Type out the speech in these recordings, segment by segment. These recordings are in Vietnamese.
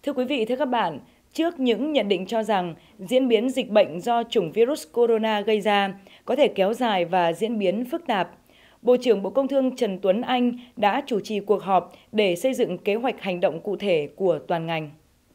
Thưa quý vị, thưa các bạn, trước những nhận định cho rằng diễn biến dịch bệnh do chủng virus corona gây ra có thể kéo dài và diễn biến phức tạp, Bộ trưởng Bộ Công Thương Trần Tuấn Anh đã chủ trì cuộc họp để xây dựng kế hoạch hành động cụ thể của toàn ngành.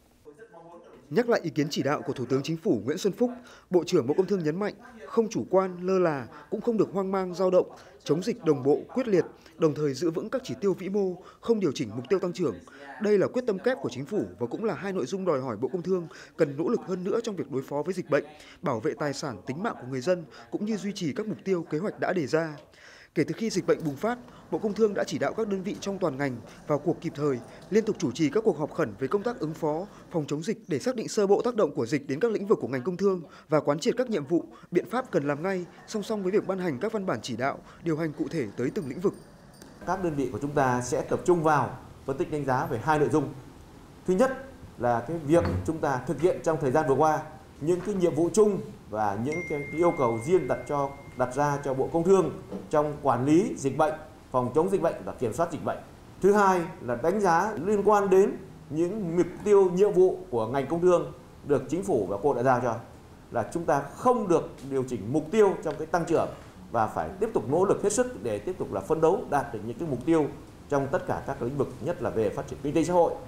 Nhắc lại ý kiến chỉ đạo của Thủ tướng Chính phủ Nguyễn Xuân Phúc, Bộ trưởng Bộ Công Thương nhấn mạnh không chủ quan, lơ là, cũng không được hoang mang dao động, chống dịch đồng bộ, quyết liệt, đồng thời giữ vững các chỉ tiêu vĩ mô, không điều chỉnh mục tiêu tăng trưởng. Đây là quyết tâm kép của Chính phủ và cũng là hai nội dung đòi hỏi Bộ Công Thương cần nỗ lực hơn nữa trong việc đối phó với dịch bệnh, bảo vệ tài sản, tính mạng của người dân cũng như duy trì các mục tiêu kế hoạch đã đề ra. Kể từ khi dịch bệnh bùng phát, Bộ Công Thương đã chỉ đạo các đơn vị trong toàn ngành vào cuộc kịp thời, liên tục chủ trì các cuộc họp khẩn về công tác ứng phó, phòng chống dịch để xác định sơ bộ tác động của dịch đến các lĩnh vực của ngành công thương và quán triệt các nhiệm vụ, biện pháp cần làm ngay, song song với việc ban hành các văn bản chỉ đạo, điều hành cụ thể tới từng lĩnh vực. Các đơn vị của chúng ta sẽ tập trung vào phân tích đánh giá về hai nội dung. Thứ nhất là cái việc chúng ta thực hiện trong thời gian vừa qua những cái nhiệm vụ chung và những cái yêu cầu riêng đặt ra cho Bộ Công Thương trong quản lý dịch bệnh, phòng chống dịch bệnh và kiểm soát dịch bệnh. Thứ hai là đánh giá liên quan đến những mục tiêu nhiệm vụ của ngành công thương được Chính phủ và Quốc hội đã giao cho, là chúng ta không được điều chỉnh mục tiêu trong cái tăng trưởng và phải tiếp tục nỗ lực hết sức để tiếp tục là phấn đấu đạt được những cái mục tiêu trong tất cả các lĩnh vực, nhất là về phát triển kinh tế xã hội.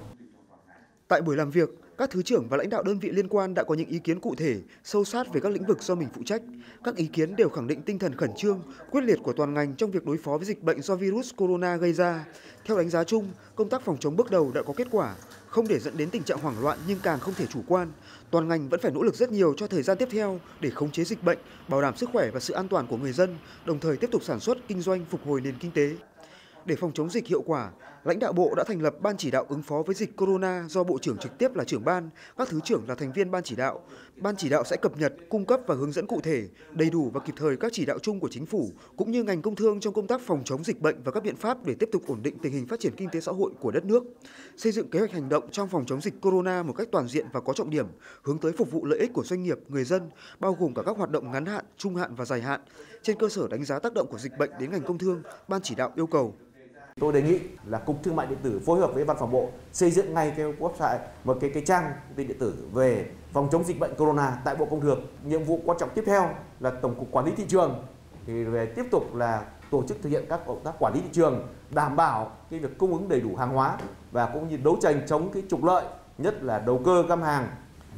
Tại buổi làm việc, các thứ trưởng và lãnh đạo đơn vị liên quan đã có những ý kiến cụ thể, sâu sát về các lĩnh vực do mình phụ trách. Các ý kiến đều khẳng định tinh thần khẩn trương, quyết liệt của toàn ngành trong việc đối phó với dịch bệnh do virus corona gây ra. Theo đánh giá chung, công tác phòng chống bước đầu đã có kết quả, không để dẫn đến tình trạng hoảng loạn nhưng càng không thể chủ quan. Toàn ngành vẫn phải nỗ lực rất nhiều cho thời gian tiếp theo để khống chế dịch bệnh, bảo đảm sức khỏe và sự an toàn của người dân, đồng thời tiếp tục sản xuất, kinh doanh, phục hồi nền kinh tế. Để phòng chống dịch hiệu quả, lãnh đạo Bộ đã thành lập Ban chỉ đạo ứng phó với dịch corona do Bộ trưởng trực tiếp là trưởng ban, các thứ trưởng là thành viên Ban chỉ đạo. Ban chỉ đạo sẽ cập nhật, cung cấp và hướng dẫn cụ thể, đầy đủ và kịp thời các chỉ đạo chung của Chính phủ, cũng như ngành công thương trong công tác phòng chống dịch bệnh và các biện pháp để tiếp tục ổn định tình hình phát triển kinh tế xã hội của đất nước. Xây dựng kế hoạch hành động trong phòng chống dịch corona một cách toàn diện và có trọng điểm, hướng tới phục vụ lợi ích của doanh nghiệp, người dân, bao gồm cả các hoạt động ngắn hạn, trung hạn và dài hạn. Trên cơ sở đánh giá tác động của dịch bệnh đến ngành công thương, Ban chỉ đạo yêu cầu Tôi đề nghị là Cục Thương mại điện tử phối hợp với Văn phòng Bộ xây dựng ngay cái website, một cái trang tin điện tử về phòng chống dịch bệnh corona tại Bộ Công Thương. Nhiệm vụ quan trọng tiếp theo là Tổng cục Quản lý thị trường thì về tiếp tục là tổ chức thực hiện các công tác quản lý thị trường, đảm bảo cái việc cung ứng đầy đủ hàng hóa và cũng như đấu tranh chống cái trục lợi, nhất là đầu cơ găm hàng.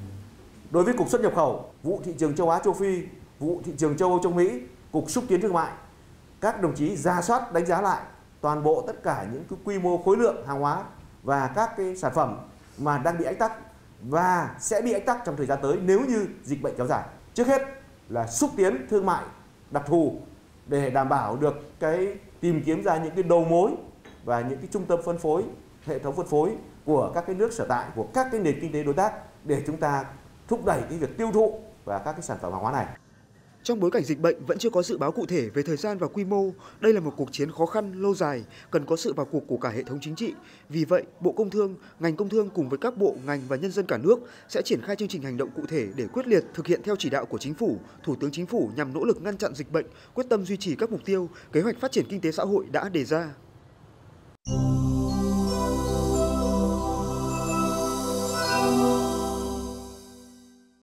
Đối với Cục Xuất nhập khẩu, vụ thị trường châu Á châu Phi, vụ thị trường châu Âu châu Mỹ, Cục Xúc tiến thương mại, các đồng chí rà soát đánh giá lại toàn bộ tất cả những cái quy mô khối lượng hàng hóa và các cái sản phẩm mà đang bị ách tắc và sẽ bị ách tắc trong thời gian tới nếu như dịch bệnh kéo dài. Trước hết là xúc tiến thương mại đặc thù để đảm bảo được cái tìm kiếm ra những cái đầu mối và những cái trung tâm phân phối, hệ thống phân phối của các cái nước sở tại, của các cái nền kinh tế đối tác để chúng ta thúc đẩy cái việc tiêu thụ và các cái sản phẩm hàng hóa này. Trong bối cảnh dịch bệnh vẫn chưa có dự báo cụ thể về thời gian và quy mô, đây là một cuộc chiến khó khăn, lâu dài, cần có sự vào cuộc của cả hệ thống chính trị. Vì vậy, Bộ Công Thương, ngành công thương cùng với các bộ, ngành và nhân dân cả nước sẽ triển khai chương trình hành động cụ thể để quyết liệt thực hiện theo chỉ đạo của Chính phủ, Thủ tướng Chính phủ nhằm nỗ lực ngăn chặn dịch bệnh, quyết tâm duy trì các mục tiêu, kế hoạch phát triển kinh tế xã hội đã đề ra.